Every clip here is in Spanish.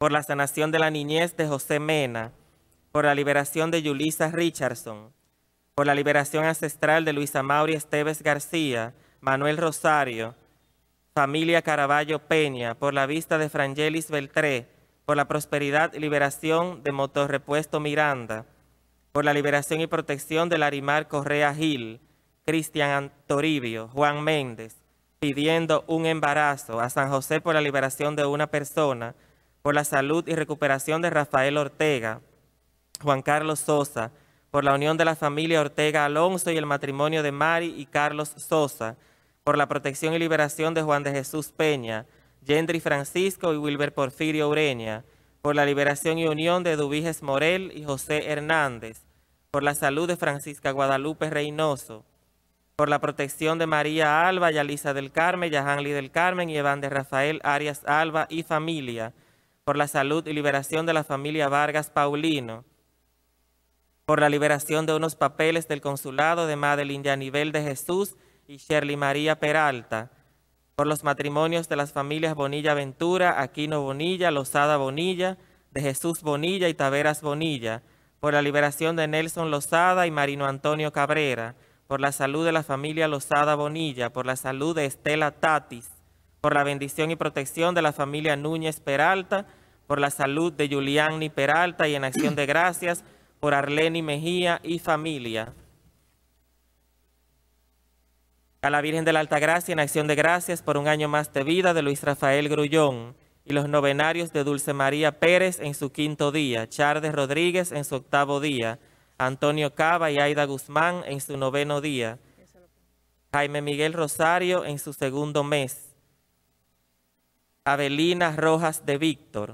por la sanación de la niñez de José Mena, por la liberación de Yulisa Richardson, por la liberación ancestral de Luisa Mauri Esteves García, Manuel Rosario, familia Caraballo Peña, por la vista de Frangelis Beltré, por la prosperidad y liberación de Motorrepuesto Miranda, por la liberación y protección de Larimar Correa Gil, Cristian Toribio, Juan Méndez, pidiendo un embarazo, a San José por la liberación de una persona, por la salud y recuperación de Rafael Ortega, Juan Carlos Sosa, por la unión de la familia Ortega Alonso y el matrimonio de Mari y Carlos Sosa, por la protección y liberación de Juan de Jesús Peña, Yendri Francisco y Wilber Porfirio Ureña, por la liberación y unión de Dubiges Morel y José Hernández, por la salud de Francisca Guadalupe Reynoso, por la protección de María Alba, Yalisa del Carmen, Yahanli del Carmen y Evan de Rafael Arias Alba y familia, por la salud y liberación de la familia Vargas Paulino, por la liberación de unos papeles del consulado de Madeline Yanivel de Jesús y Shirley María Peralta, por los matrimonios de las familias Bonilla Ventura, Aquino Bonilla, Lozada Bonilla, de Jesús Bonilla y Taveras Bonilla, por la liberación de Nelson Lozada y Marino Antonio Cabrera, por la salud de la familia Lozada Bonilla, por la salud de Estela Tatis, por la bendición y protección de la familia Núñez Peralta, por la salud de Julianni Peralta y en acción de gracias por Arleni Mejía y familia. A la Virgen de la Altagracia en acción de gracias por un año más de vida de Luis Rafael Grullón y los novenarios de Dulce María Pérez en su 5º día, Chardes Rodríguez en su 8º día, Antonio Cava y Aida Guzmán en su 9º día, Jaime Miguel Rosario en su 2º mes, Avelina Rojas de Víctor.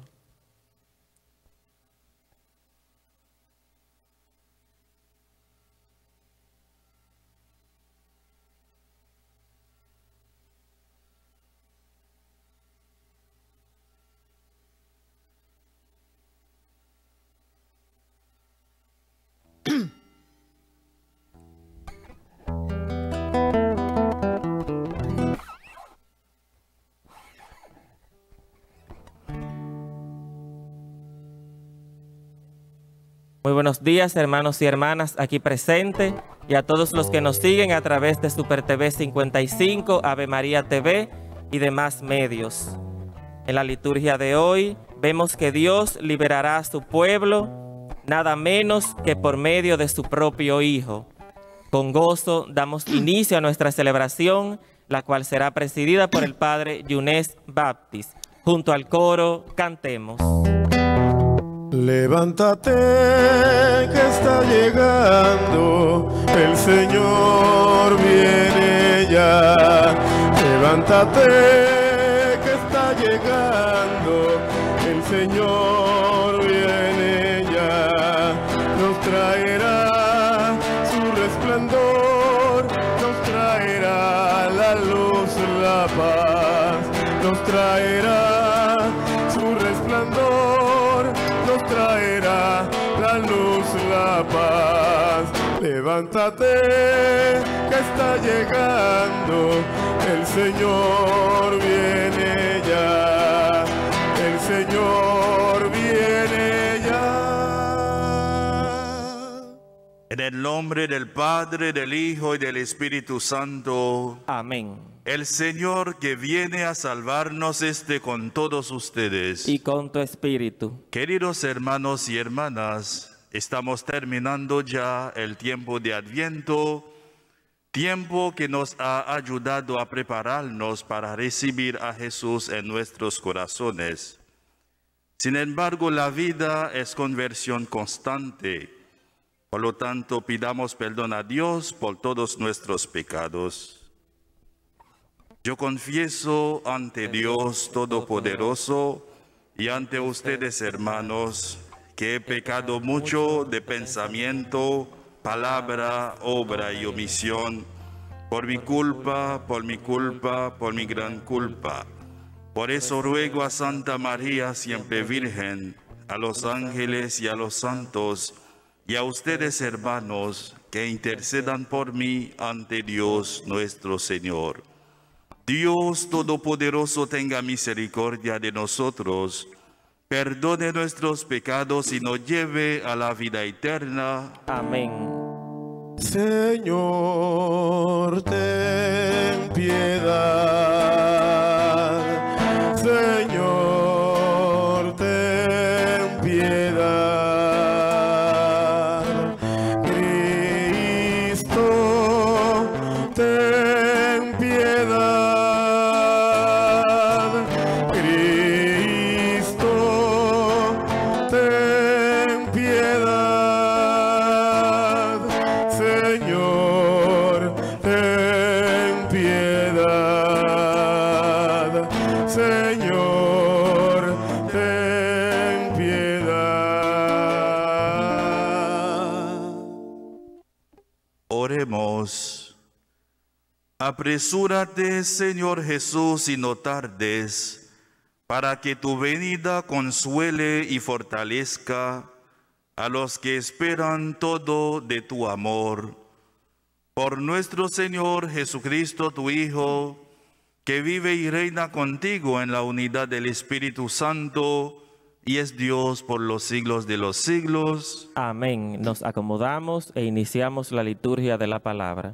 Muy buenos días, hermanos y hermanas aquí presentes y a todos los que nos siguen a través de Super TV 55, Ave María TV y demás medios. En la liturgia de hoy vemos que Dios liberará a su pueblo nada menos que por medio de su propio Hijo. Con gozo damos inicio a nuestra celebración, la cual será presidida por el Padre Yunes Baptist. Junto al coro, cantemos. Levántate que está llegando, el Señor viene ya. Levántate que está llegando, el Señor viene ya. Nos traerá su resplandor, nos traerá la luz, la paz, nos traerá su resplandor, nos traerá la luz, la paz. Levántate que está llegando, el Señor viene ya, el Señor viene ya. En el nombre del Padre, del Hijo y del Espíritu Santo. Amén. El Señor que viene a salvarnos esté con todos ustedes. Y con tu espíritu. Queridos hermanos y hermanas, estamos terminando ya el tiempo de Adviento, tiempo que nos ha ayudado a prepararnos para recibir a Jesús en nuestros corazones. Sin embargo, la vida es conversión constante. Por lo tanto, pidamos perdón a Dios por todos nuestros pecados. Yo confieso ante Dios Todopoderoso y ante ustedes, hermanos, que he pecado mucho de pensamiento, palabra, obra y omisión, por mi culpa, por mi gran culpa. Por eso ruego a Santa María, siempre Virgen, a los ángeles y a los santos, y a ustedes, hermanos, que intercedan por mí ante Dios nuestro Señor. Dios Todopoderoso tenga misericordia de nosotros, perdone nuestros pecados y nos lleve a la vida eterna. Amén. Señor, ten piedad. Señor, ten piedad. Cristo, ten piedad. Cristo, ten piedad. Señor, ten piedad. Señor, ten piedad. Oremos. Apresúrate, Señor Jesús, y no tardes, para que tu venida consuele y fortalezca a los que esperan todo de tu amor. Por nuestro Señor Jesucristo, tu Hijo, que vive y reina contigo en la unidad del Espíritu Santo, y es Dios por los siglos de los siglos. Amén. Nos acomodamos e iniciamos la liturgia de la palabra.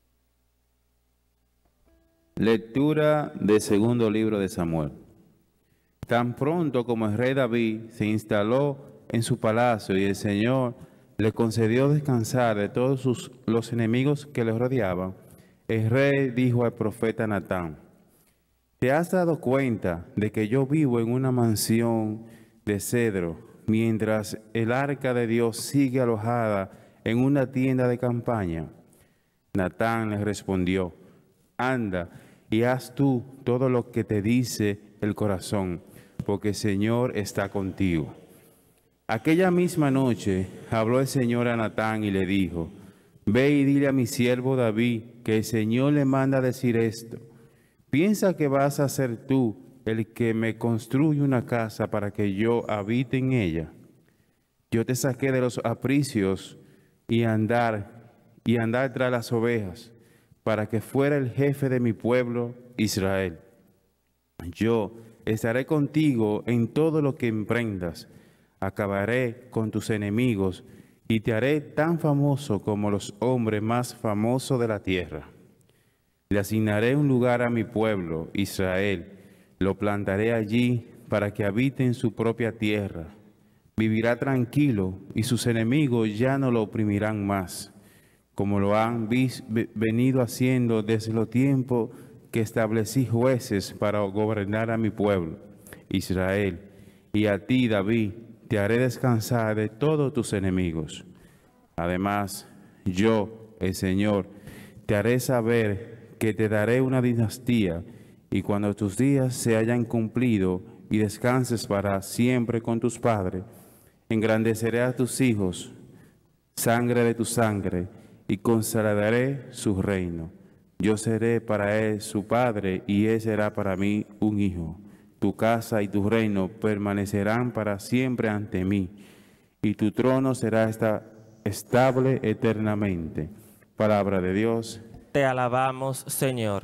Lectura del segundo libro de Samuel. Tan pronto como el rey David se instaló en su palacio y el Señor le concedió descansar de todos los enemigos que le rodeaban, el rey dijo al profeta Natán: ¿te has dado cuenta de que yo vivo en una mansión de cedro, mientras el arca de Dios sigue alojada en una tienda de campaña? Natán le respondió: anda y haz tú todo lo que te dice el corazón, porque el Señor está contigo. Aquella misma noche habló el Señor a Natán y le dijo: ve y dile a mi siervo David que el Señor le manda decir esto: ¿piensa que vas a ser tú el que me construye una casa para que yo habite en ella? Yo te saqué de los apricios y andar tras las ovejas, para que fuera el jefe de mi pueblo Israel. Yo estaré contigo en todo lo que emprendas, acabaré con tus enemigos y te haré tan famoso como los hombres más famosos de la tierra. Le asignaré un lugar a mi pueblo Israel, lo plantaré allí para que habite en su propia tierra. Vivirá tranquilo y sus enemigos ya no lo oprimirán más, como lo han venido haciendo desde los tiempos que establecí jueces para gobernar a mi pueblo, Israel. Y a ti, David, te haré descansar de todos tus enemigos. Además, yo, el Señor, te haré saber que te daré una dinastía, y cuando tus días se hayan cumplido y descanses para siempre con tus padres, engrandeceré a tus hijos, sangre de tu sangre, y consolidaré su reino. Yo seré para él su padre, y él será para mí un hijo. Tu casa y tu reino permanecerán para siempre ante mí, y tu trono será estable eternamente. Palabra de Dios. Te alabamos, Señor.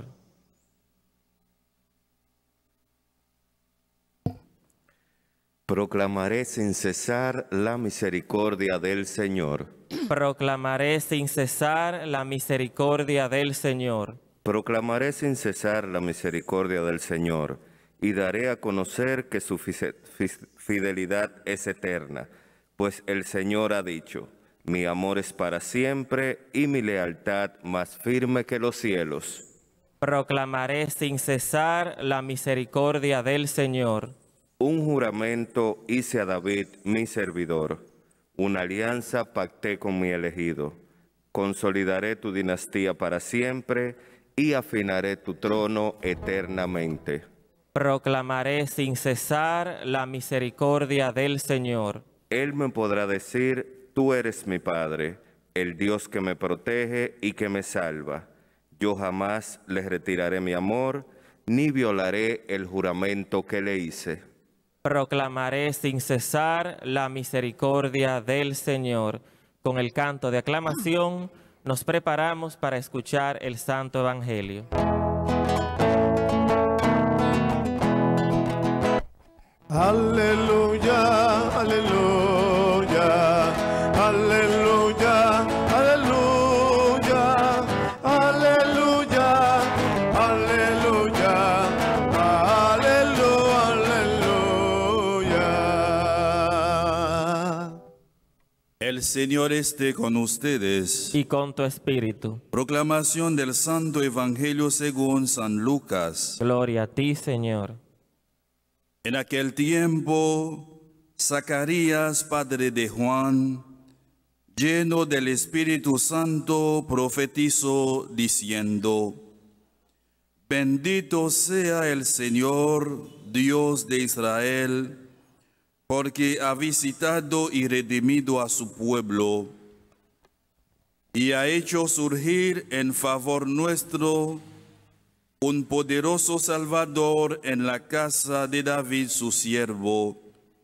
Proclamaré sin cesar la misericordia del Señor. Proclamaré sin cesar la misericordia del Señor. Proclamaré sin cesar la misericordia del Señor, y daré a conocer que su fidelidad es eterna, pues el Señor ha dicho: mi amor es para siempre y mi lealtad más firme que los cielos. Proclamaré sin cesar la misericordia del Señor. Un juramento hice a David, mi servidor. Una alianza pacté con mi elegido. Consolidaré tu dinastía para siempre y afinaré tu trono eternamente. Proclamaré sin cesar la misericordia del Señor. Él me podrá decir: tú eres mi Padre, el Dios que me protege y que me salva. Yo jamás le retiraré mi amor, ni violaré el juramento que le hice. Proclamaré sin cesar la misericordia del Señor. Con el canto de aclamación nos preparamos para escuchar el Santo Evangelio. Aleluya. El Señor esté con ustedes. y con tu espíritu. Proclamación del Santo Evangelio según San Lucas. Gloria a ti, Señor. En aquel tiempo, Zacarías, padre de Juan, lleno del Espíritu Santo, profetizó diciendo: Bendito sea el Señor, Dios de Israel, porque ha visitado y redimido a su pueblo, y ha hecho surgir en favor nuestro un poderoso Salvador en la casa de David su siervo.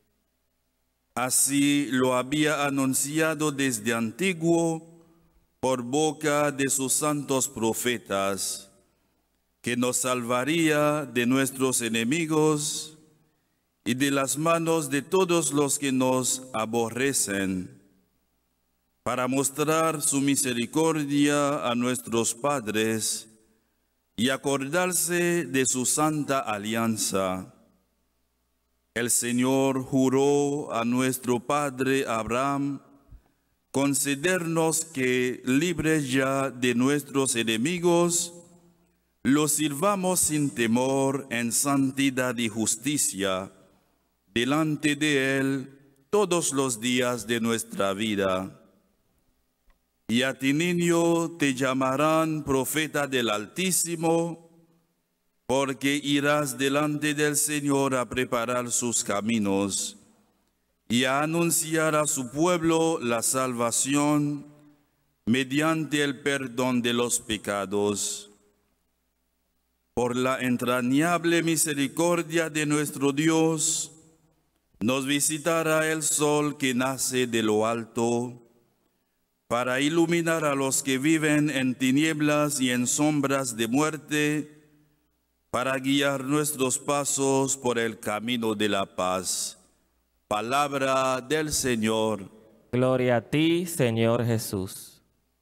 Así lo había anunciado desde antiguo por boca de sus santos profetas, que nos salvaría de nuestros enemigos y de las manos de todos los que nos aborrecen, para mostrar su misericordia a nuestros padres y acordarse de su santa alianza. El Señor juró a nuestro padre Abraham concedernos que, libres ya de nuestros enemigos, los sirvamos sin temor en santidad y justicia delante de Él todos los días de nuestra vida. Y a ti, niño, te llamarán profeta del Altísimo, porque irás delante del Señor a preparar sus caminos y a anunciar a su pueblo la salvación mediante el perdón de los pecados. Por la entrañable misericordia de nuestro Dios, nos visitará el sol que nace de lo alto, para iluminar a los que viven en tinieblas y en sombras de muerte, para guiar nuestros pasos por el camino de la paz. Palabra del Señor. Gloria a ti, Señor Jesús.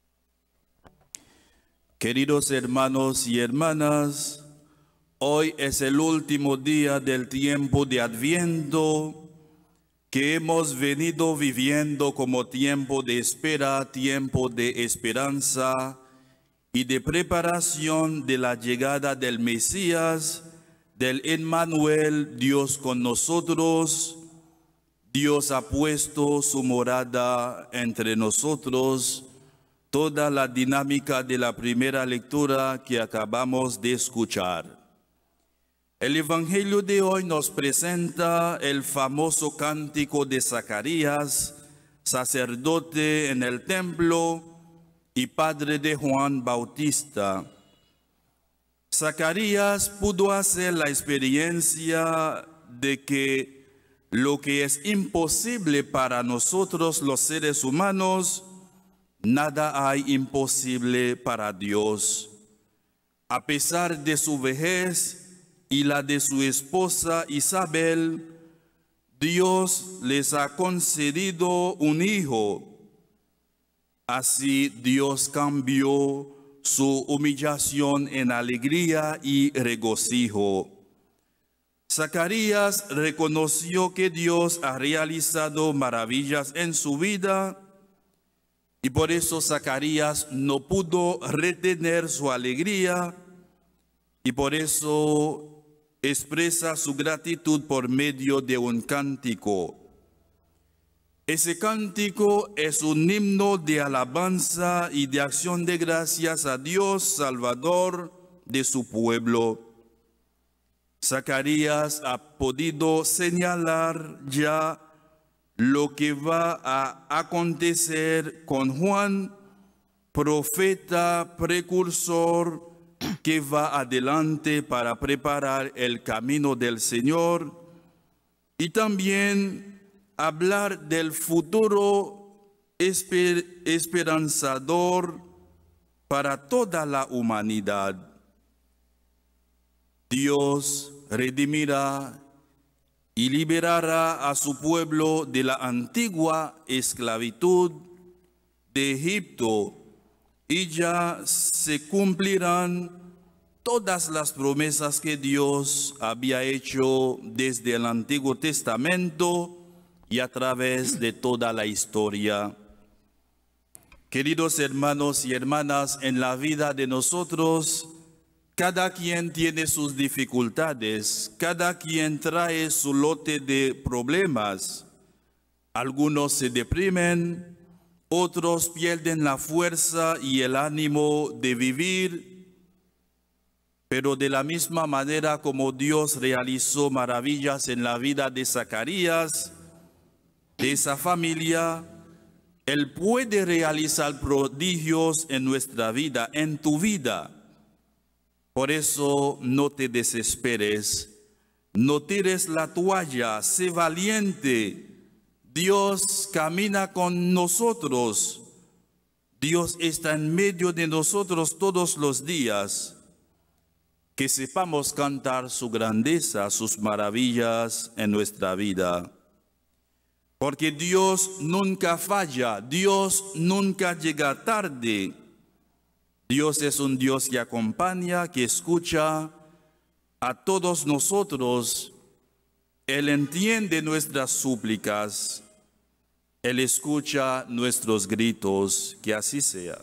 Queridos hermanos y hermanas, hoy es el último día del tiempo de Adviento que hemos venido viviendo como tiempo de espera, tiempo de esperanza y de preparación de la llegada del Mesías, del Emmanuel, Dios con nosotros. Dios ha puesto su morada entre nosotros. Toda la dinámica de la primera lectura que acabamos de escuchar. El Evangelio de hoy nos presenta el famoso cántico de Zacarías, sacerdote en el templo y padre de Juan Bautista. Zacarías pudo hacer la experiencia de que lo que es imposible para nosotros los seres humanos, nada hay imposible para Dios. A pesar de su vejez y la de su esposa Isabel, Dios les ha concedido un hijo. Así Dios cambió su humillación en alegría y regocijo. Zacarías reconoció que Dios ha realizado maravillas en su vida, y por eso Zacarías no pudo retener su alegría, y por eso expresa su gratitud por medio de un cántico. Ese cántico es un himno de alabanza y de acción de gracias a Dios, Salvador de su pueblo. Zacarías ha podido señalar ya lo que va a acontecer con Juan, profeta precursor, que va adelante para preparar el camino del Señor, y también hablar del futuro esperanzador para toda la humanidad. Dios redimirá y liberará a su pueblo de la antigua esclavitud de Egipto, y ya se cumplirán todas las promesas que Dios había hecho desde el Antiguo Testamento y a través de toda la historia. Queridos hermanos y hermanas, en la vida de nosotros, cada quien tiene sus dificultades, cada quien trae su lote de problemas. Algunos se deprimen, otros pierden la fuerza y el ánimo de vivir, pero de la misma manera como Dios realizó maravillas en la vida de Zacarías, de esa familia, Él puede realizar prodigios en nuestra vida, en tu vida. Por eso no te desesperes, no tires la toalla, sé valiente. Dios camina con nosotros. Dios está en medio de nosotros todos los días. Que sepamos cantar su grandeza, sus maravillas en nuestra vida. Porque Dios nunca falla, Dios nunca llega tarde. Dios es un Dios que acompaña, que escucha a todos nosotros. Él entiende nuestras súplicas, Él escucha nuestros gritos, que así sea.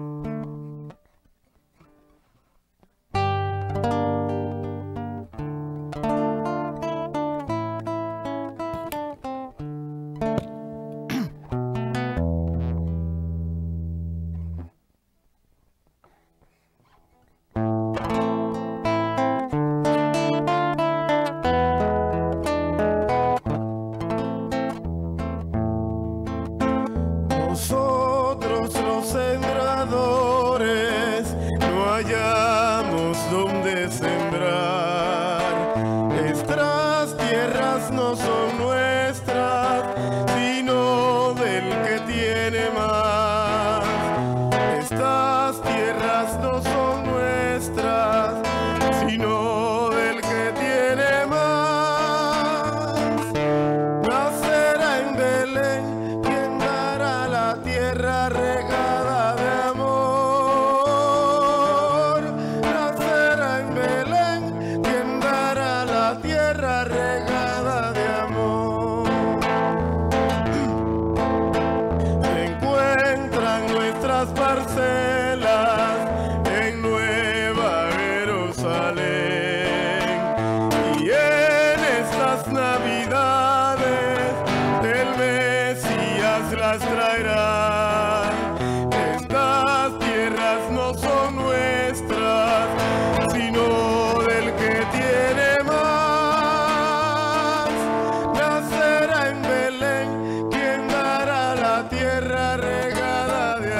Nosotros los sembradores no hallamos donde sembrar. Nuestras tierras no son nuestras, sino del que tiene más. Estas tierras no son nuestras, sino del que tiene más. Nacerá en Belén quien dará la tierra regada de amor. Nacerá en Belén quien dará la tierra regada de amor. Se encuentran nuestras parcelas en Nueva Jerusalén, y en estas navidades del Mesías las traerá. Estas tierras no son nuestras, sino del que tiene más. Nacerá en Belén quien dará la tierra regada de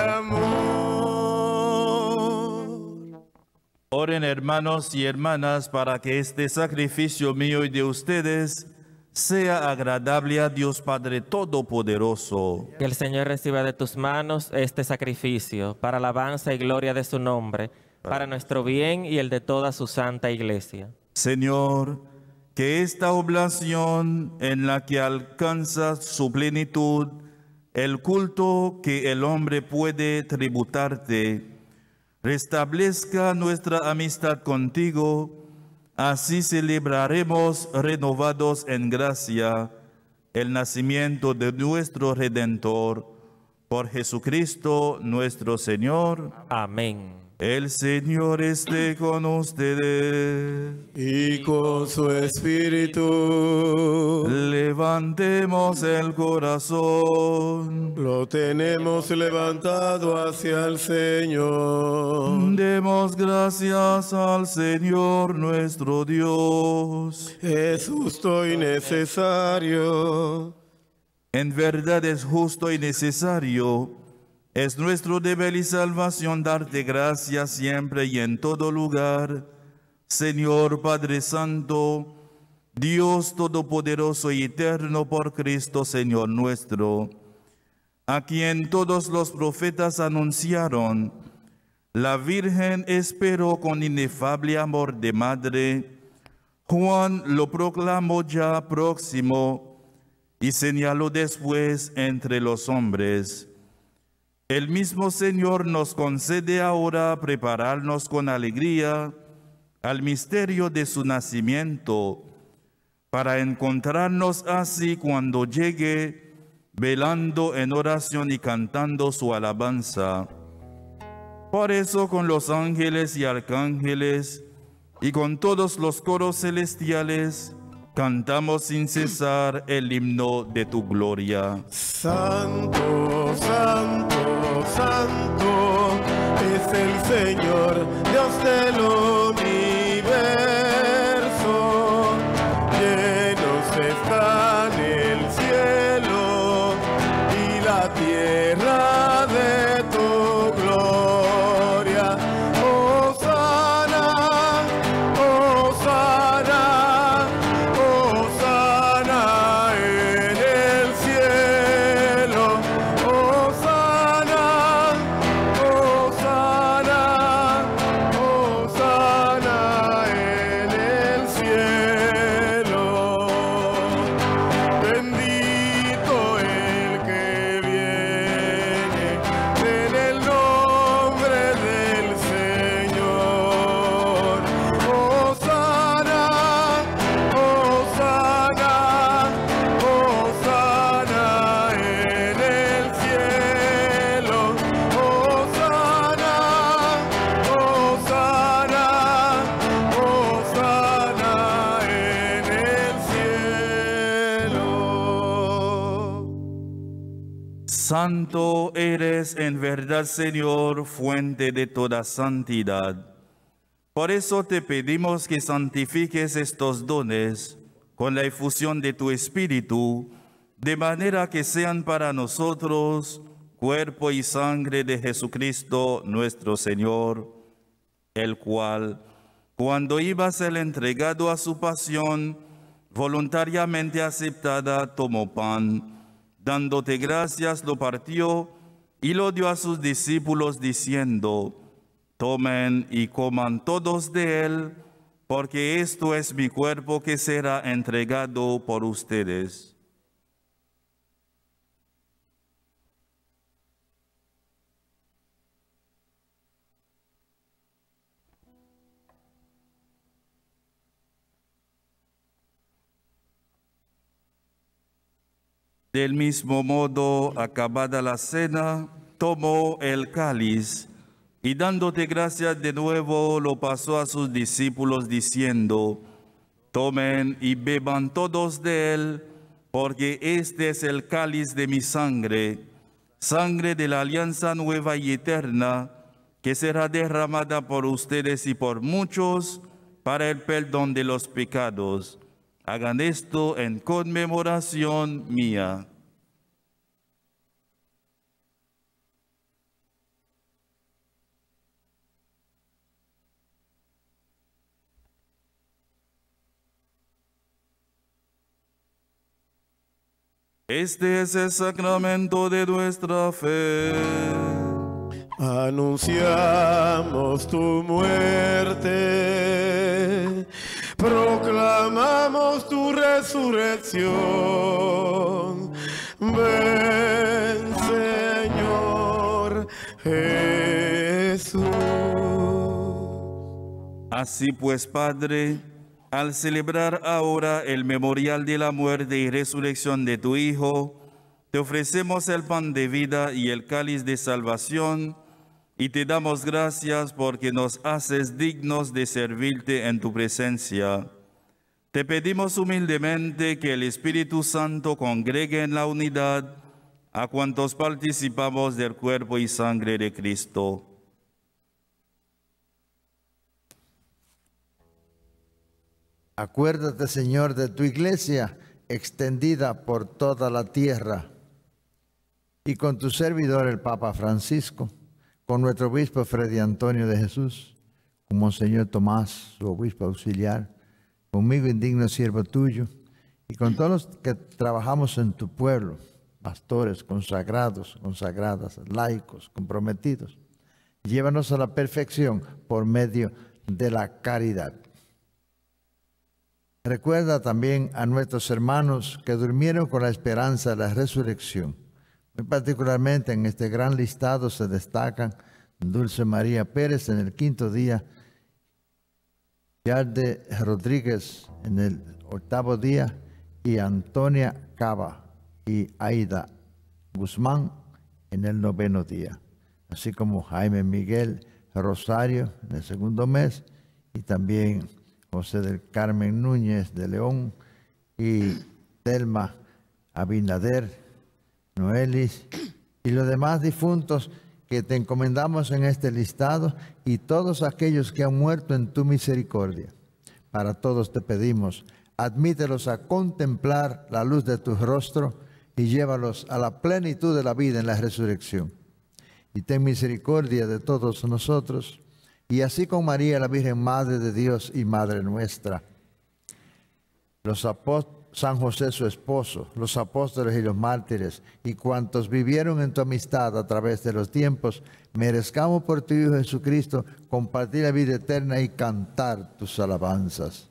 amor. Oren, hermanos y hermanas, para que este sacrificio mío y de ustedes sea agradable a Dios Padre Todopoderoso. Que el Señor reciba de tus manos este sacrificio para alabanza y gloria de su nombre, para nuestro bien y el de toda su santa iglesia. Señor, que esta oblación en la que alcanza su plenitud el culto que el hombre puede tributarte, restablezca nuestra amistad contigo. Así celebraremos renovados en gracia el nacimiento de nuestro Redentor, por Jesucristo nuestro Señor. Amén. El Señor esté con ustedes. Y con su espíritu Levantemos el corazón. lo tenemos levantado hacia el Señor. Demos gracias al Señor nuestro Dios. Es justo y necesario. En verdad es justo y necesario, es nuestro deber y salvación darte gracias siempre y en todo lugar, Señor Padre Santo, Dios Todopoderoso y Eterno por Cristo Señor nuestro, a quien todos los profetas anunciaron. La Virgen esperó con inefable amor de madre. Juan lo proclamó ya próximo y señaló después entre los hombres. El mismo Señor nos concede ahora prepararnos con alegría al misterio de su nacimiento, para encontrarnos así cuando llegue velando en oración y cantando su alabanza. Por eso con los ángeles y arcángeles y con todos los coros celestiales cantamos sin cesar el himno de tu gloria. Santo, santo, santo es el Señor, Dios del universo. Llenos están el cielo y la tierra de tu gloria. Hosana, Hosana, Hosana en el cielo. Hosana, Hosana, Hosana en el cielo. Bendito el que viene en el nombre del Señor. Hosana, Hosana, Hosana en el cielo. Hosana, Hosana, Hosana en el cielo. Santo eres en verdad, Señor, fuente de toda santidad. Por eso te pedimos que santifiques estos dones con la efusión de tu Espíritu, de manera que sean para nosotros cuerpo y sangre de Jesucristo nuestro Señor, el cual, cuando iba a ser entregado a su pasión, voluntariamente aceptada, tomó pan, dándote gracias, lo partió y lo dio a sus discípulos, diciendo: tomen y coman todos de él, porque esto es mi cuerpo que será entregado por ustedes. Del mismo modo, acabada la cena, tomó el cáliz y dándote gracias de nuevo, lo pasó a sus discípulos diciendo: tomen y beban todos de él, porque este es el cáliz de mi sangre, sangre de la alianza nueva y eterna, que será derramada por ustedes y por muchos para el perdón de los pecados. Hagan esto en conmemoración mía. Este es el sacramento de nuestra fe. Anunciamos tu muerte, proclamamos tu resurrección. Ven, Señor Jesús. Así pues, Padre, al celebrar ahora el memorial de la muerte y resurrección de tu Hijo, te ofrecemos el pan de vida y el cáliz de salvación, y te damos gracias porque nos haces dignos de servirte en tu presencia. Te pedimos humildemente que el Espíritu Santo congregue en la unidad a cuantos participamos del cuerpo y sangre de Cristo. Acuérdate, Señor, de tu iglesia extendida por toda la tierra y con tu servidor el Papa Francisco, con nuestro obispo Freddy Antonio de Jesús, con Monseñor Tomás, su obispo auxiliar, conmigo indigno siervo tuyo, y con todos los que trabajamos en tu pueblo, pastores, consagrados, consagradas, laicos, comprometidos. Llévanos a la perfección por medio de la caridad. Recuerda también a nuestros hermanos que durmieron con la esperanza de la resurrección. Muy particularmente en este gran listado se destacan Dulce María Pérez en el 5º día, Yarde Rodríguez en el 8º día y Antonia Cava y Aida Guzmán en el 9º día, así como Jaime Miguel Rosario en el 2º mes, y también José del Carmen Núñez de León y Telma Abinader, Noelis y los demás difuntos que te encomendamos en este listado, y todos aquellos que han muerto en tu misericordia. Para todos te pedimos, admítelos a contemplar la luz de tu rostro y llévalos a la plenitud de la vida en la resurrección. Y ten misericordia de todos nosotros, y así con María, la Virgen Madre de Dios y Madre nuestra, San José su esposo, los apóstoles y los mártires, y cuantos vivieron en tu amistad a través de los tiempos, merezcamos por tu Hijo Jesucristo compartir la vida eterna y cantar tus alabanzas.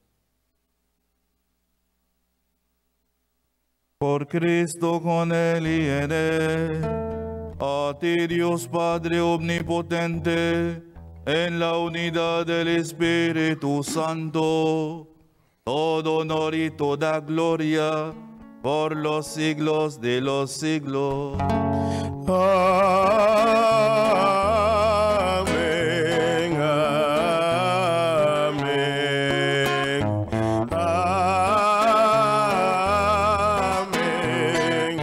Por Cristo, con Él y en Él, a ti Dios Padre Omnipotente, en la unidad del Espíritu Santo, todo honor y toda gloria por los siglos de los siglos. Amén, amén, amén,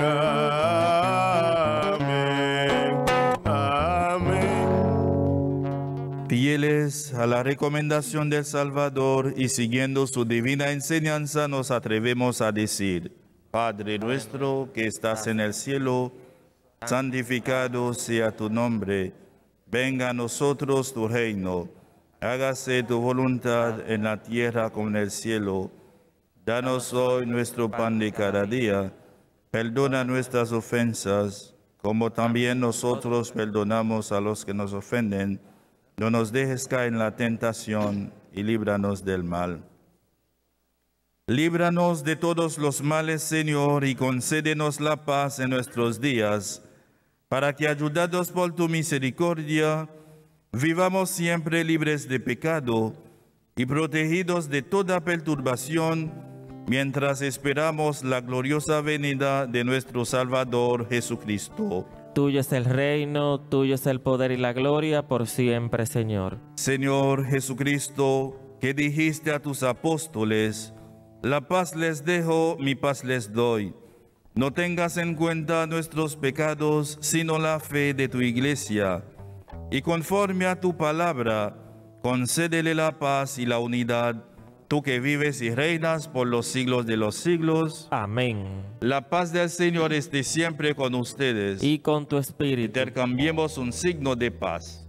amén, amén. Fieles a la recomendación del Salvador y siguiendo su divina enseñanza, nos atrevemos a decir: Padre nuestro que estás en el cielo, santificado sea tu nombre. Venga a nosotros tu reino. Hágase tu voluntad en la tierra como en el cielo. Danos hoy nuestro pan de cada día. Perdona nuestras ofensas, como también nosotros perdonamos a los que nos ofenden. No nos dejes caer en la tentación y líbranos del mal. Líbranos de todos los males, Señor, y concédenos la paz en nuestros días, para que, ayudados por tu misericordia, vivamos siempre libres de pecado y protegidos de toda perturbación, mientras esperamos la gloriosa venida de nuestro Salvador Jesucristo. Tuyo es el reino, tuyo es el poder y la gloria por siempre, Señor. Señor Jesucristo, que dijiste a tus apóstoles: la paz les dejo, mi paz les doy. No tengas en cuenta nuestros pecados, sino la fe de tu iglesia. Y conforme a tu palabra, concédele la paz y la unidad, tú que vives y reinas por los siglos de los siglos. Amén. La paz del Señor esté siempre con ustedes. Y con tu espíritu. Intercambiemos un signo de paz.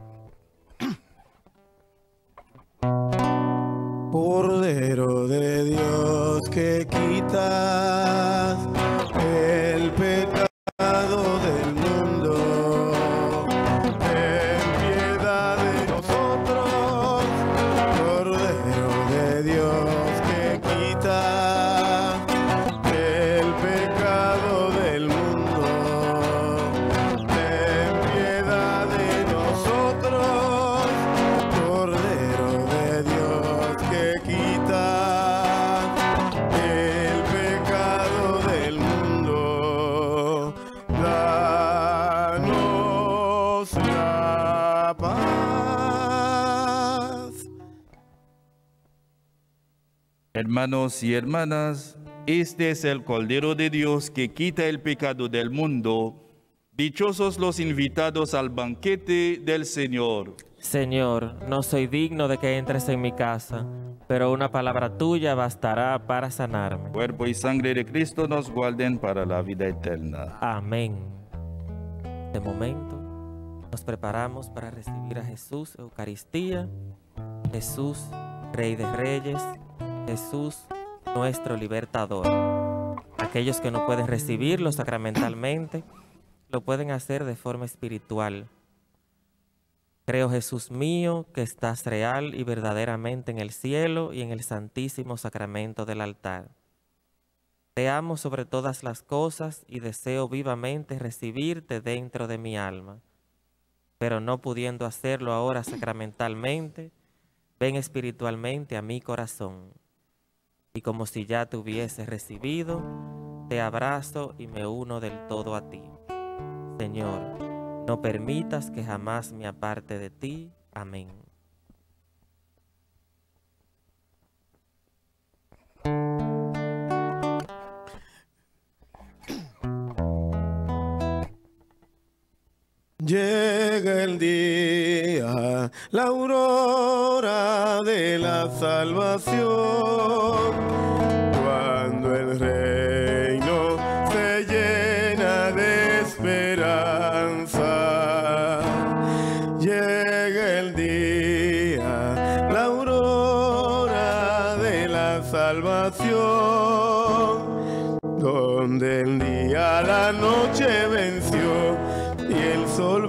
Cordero de Dios que quitas el pecado del mundo, ten piedad de nosotros. Cordero de Dios que quitas el pecado del mundo, ten piedad de nosotros. Cordero de Dios que quita el pecado del mundo, danos la paz. Hermanos y hermanas, este es el Cordero de Dios que quita el pecado del mundo. Dichosos los invitados al banquete del Señor. Señor, no soy digno de que entres en mi casa, pero una palabra tuya bastará para sanarme. Cuerpo y sangre de Cristo nos guarden para la vida eterna. Amén. De momento, nos preparamos para recibir a Jesús, Eucaristía, Jesús, Rey de Reyes, Jesús, nuestro libertador. Aquellos que no pueden recibirlo sacramentalmente, lo pueden hacer de forma espiritual. Creo, Jesús mío, que estás real y verdaderamente en el cielo y en el santísimo sacramento del altar. Te amo sobre todas las cosas y deseo vivamente recibirte dentro de mi alma. Pero no pudiendo hacerlo ahora sacramentalmente, ven espiritualmente a mi corazón. Y como si ya te hubiese recibido, te abrazo y me uno del todo a ti. Señor, no permitas que jamás me aparte de ti. Amén. Llega el día, la aurora de la salvación, cuando el reino se llena de esperanza. Llega el día, la aurora de la salvación, donde el día a la noche venció y el sol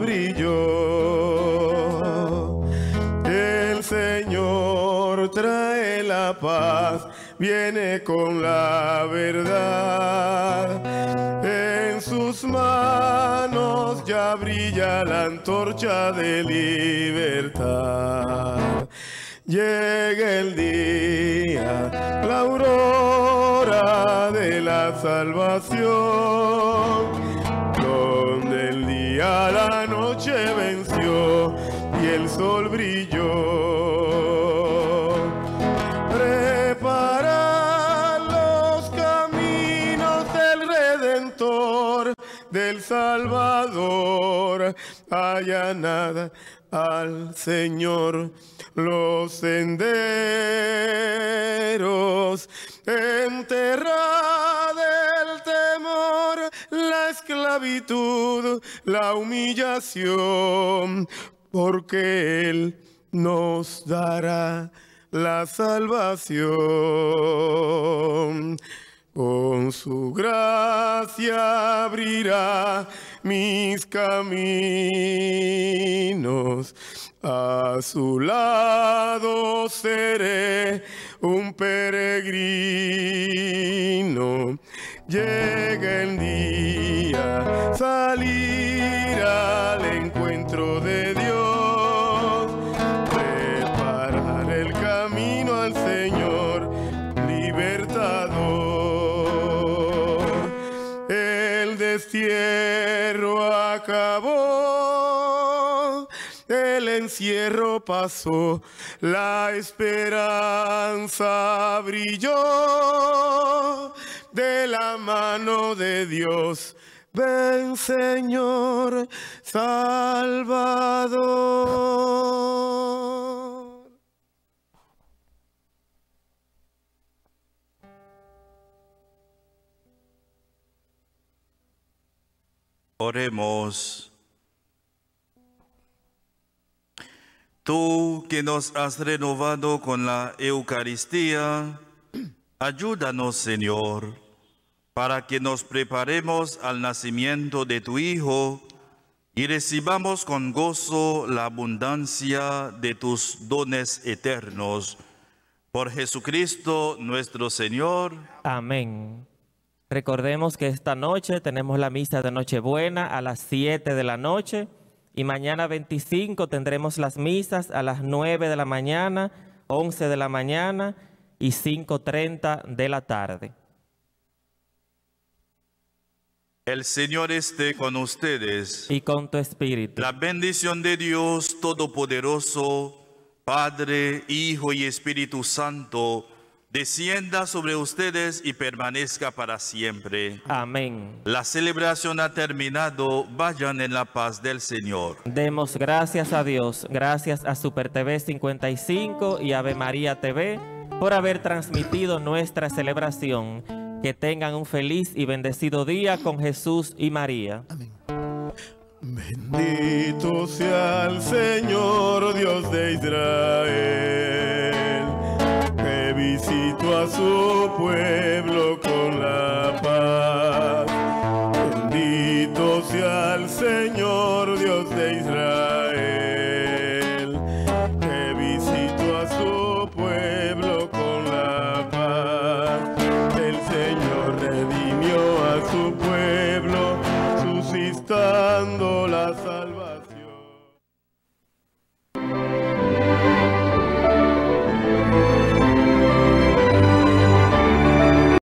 brilló. El Señor trae la paz, viene con la verdad. En sus manos ya brilla la antorcha de libertad. Llega el día, la aurora de la salvación, donde el día a la noche venció y el sol brilló. Prepara los caminos del Redentor, del Salvador, allanad al Señor los senderos, enterrad el temor, la esclavitud, la humillación, porque Él nos dará la salvación. Con su gracia abrirá mis caminos, a su lado seré un peregrino. Llega el día, salir al encuentro de Dios, preparar el camino al Señor libertador. El destierro acabó, el encierro pasó, la esperanza brilló. De la mano de Dios, ven Señor Salvador. Oremos. Tú que nos has renovado con la Eucaristía, ayúdanos, Señor, para que nos preparemos al nacimiento de tu Hijo y recibamos con gozo la abundancia de tus dones eternos. Por Jesucristo nuestro Señor. Amén. Recordemos que esta noche tenemos la misa de Nochebuena a las 7 de la noche y mañana 25 tendremos las misas a las 9 de la mañana, 11 de la mañana y 5:30 de la tarde. El Señor esté con ustedes. Y con tu espíritu. La bendición de Dios Todopoderoso, Padre, Hijo y Espíritu Santo, descienda sobre ustedes y permanezca para siempre. Amén. La celebración ha terminado. Vayan en la paz del Señor. Demos gracias a Dios, gracias a Super TV 55 y Ave María TV por haber transmitido nuestra celebración. Que tengan un feliz y bendecido día con Jesús y María. Amén. Bendito sea el Señor, Dios de Israel, que visitó a su pueblo con la paz. Bendito sea el Señor, Dios de Israel, que visitó a su pueblo con la paz. El Señor redimió a su pueblo, suscitando la salvación.